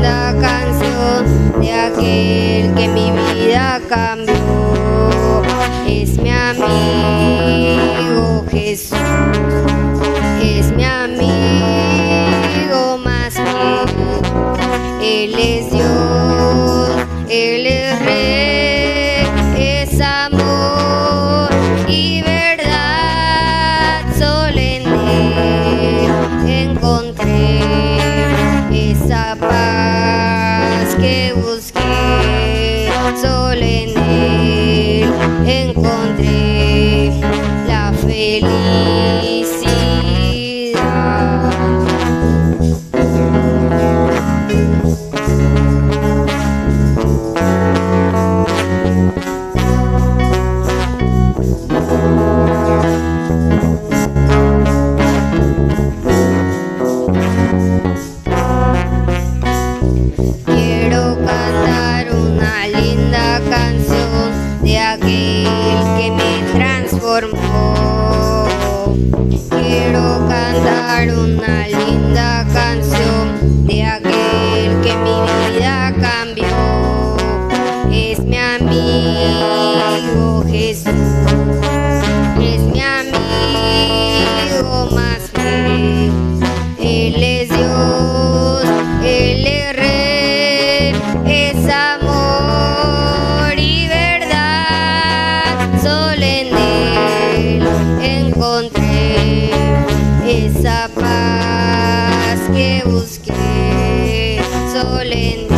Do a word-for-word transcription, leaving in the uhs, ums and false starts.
linda canción de aquel que mi vida cambió. Es mi amigo Jesús, es mi amigo más fiel. Él es Dios, Él es Rey, es amor y verdad. Solo en Él encontré esa paz que busqué. Solo en Él encontré la felicidad. Quiero cantar una linda canción de aquel que me transformó. Quiero cantar una linda canción de aquel que mi vida cambió. Es mi amigo Jesús, es mi amigo más fiel. Él es Dios, Él es Rey, es amor y verdad. Solo en Él encontré esa paz que busqué. Solo en